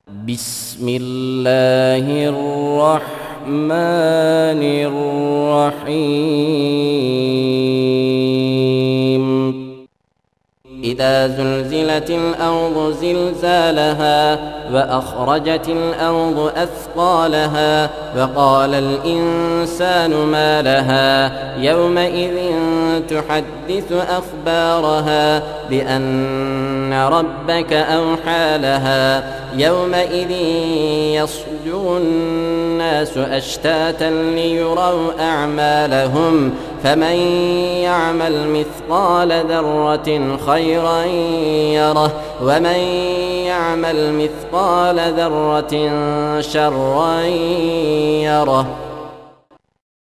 بسم الله الرحمن الرحيم إذا زلزلت الأرض زلزالها وأخرجت الأرض أثقالها وقال الإنسان ما لها يومئذ تحدث أخبارها بأن ربك أوحى لها يومئذ يصدر الناس أشتاتا ليروا أعمالهم فمن يعمل مثقال ذرة خيرا يره ومن يعمل مثقال ذرة شرا يره.